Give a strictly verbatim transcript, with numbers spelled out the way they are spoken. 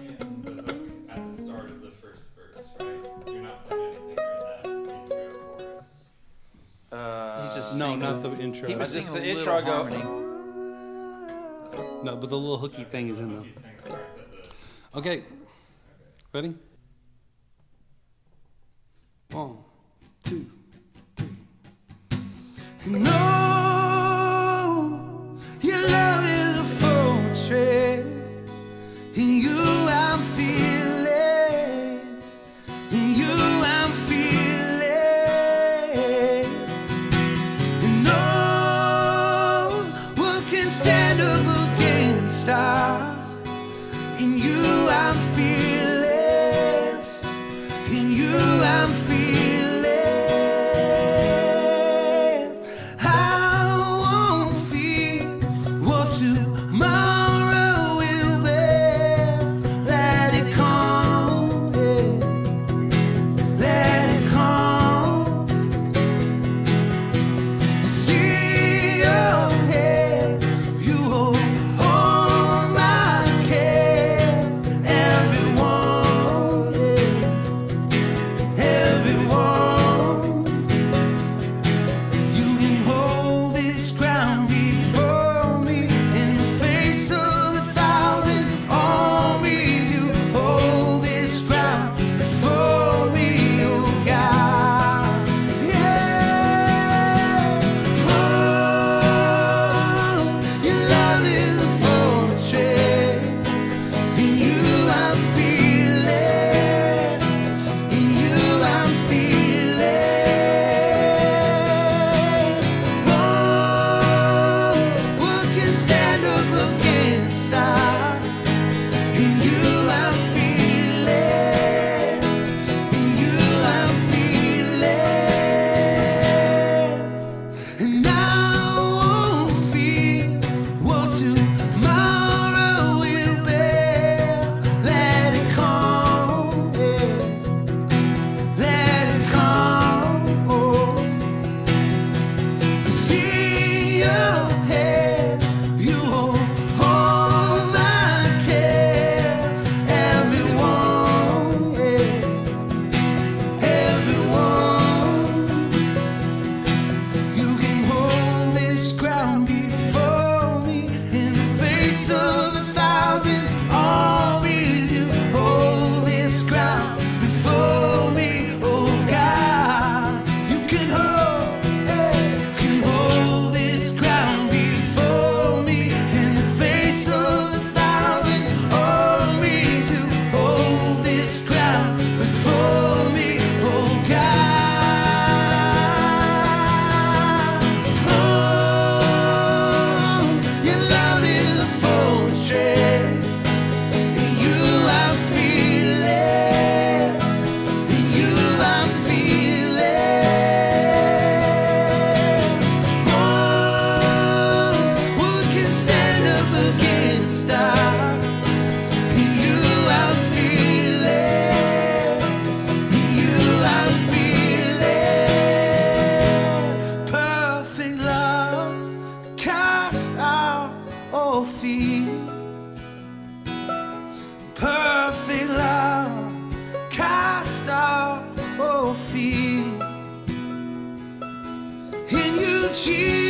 harmony and the hook at the start of the first verse, right? You're not playing anything during that intro chorus. Uh, He's just No, singing. not the intro. He was Just singing the a little intro I go- harmony. No, but the little hooky thing is in The them. hooky thing starts at the... Okay, ready? One, two, three. No, your love is a fortress. In you I'm feeling. In you I'm feeling. And no one can stand up against us. In you I'm fearless. In you I'm fearless. I won't fear what tomorrow will bear. Let it come, yeah. Let it come. See your head, you hold all my cares. Everyone, yeah. Everyone, you can hold this ground before me. In the face of a thousand armies, you hold this ground before me, oh God. Yeah. Oh, your love is a fortress. In you I'm fearless. In you I'm fearless. Oh, what can stand up against us? In you I'm fearless. In you I'm fearless. And I won't fear what tomorrow will bear. Let it come, yeah. Let it come, oh. See your head, you hold all my cares. Everyone, yeah. Everyone, you can hold this ground before me. In the face of a thousand armies, you hold this ground before me, oh God. You can hold, eh, can hold this ground before me. In the face of a thousand armies, you hold this ground before me, oh God. Oh, your love is a fortress. In you I'm fearless. In you I'm fearless. Oh, what can stand up against us? In you I'm fearless. In you I'm fearless. Perfect love cast out all fear. Perfect love cast out all fear. In you, Jesus.